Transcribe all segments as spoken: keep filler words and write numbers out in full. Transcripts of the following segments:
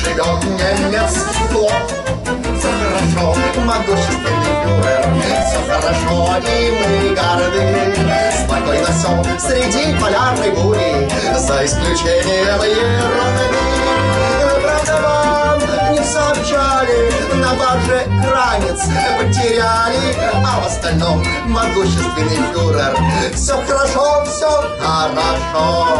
живет немецкий флот. Все хорошо, могущественный фюрер, все хорошо, и мы горды. Спокойно все среди полярной бури, за исключением ерунды. Правда, вам не сообщали, на барже ранец потеряли, а в остальном могущественный фюрер. Все хорошо, все хорошо.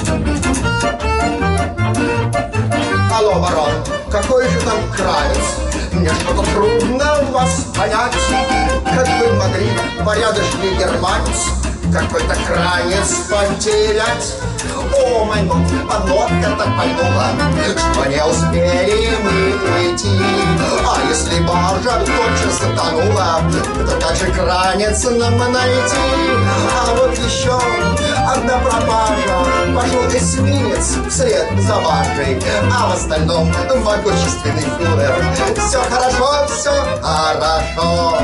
Алло, барон, какой же там кранец? Мне что-то трудно вас понять. Как вы могли, порядочный германец, какой-то кранец потерять? О, мой бог, подлодка так пальнула, что не успели мы уйти. А если баржа тотчас затонула, то как же кранец нам найти? А вот еще одна пропажа. Пошел эсминец вслед за баржей, а в остальном могущественный фюрер. Все хорошо, все хорошо.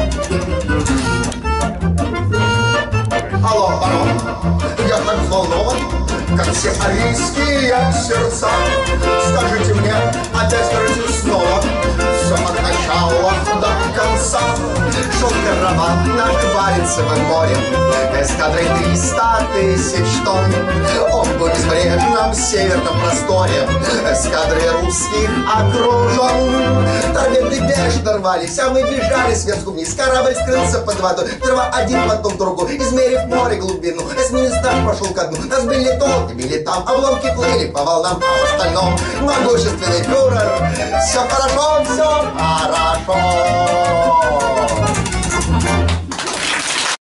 Алло, барон, я так взволнован, как все арийские сердца. Скажите мне, опять скажите снова, все от начала до конца. Шел караван наш Баренцевым морем, эскадрой триста тысяч тонн. Он в безбрежном северном просторе эскадрой русских окружен. Торпеды бешено рвались, а мы бежали сверху вниз. Корабль скрылся под водой, сперва один, потом другой. Измерив море глубину, эсминец наш пошел ко дну. Нас били то, били там, обломки плыли по волнам, а в остальном могущественный фюрер. Все хорошо, все хорошо.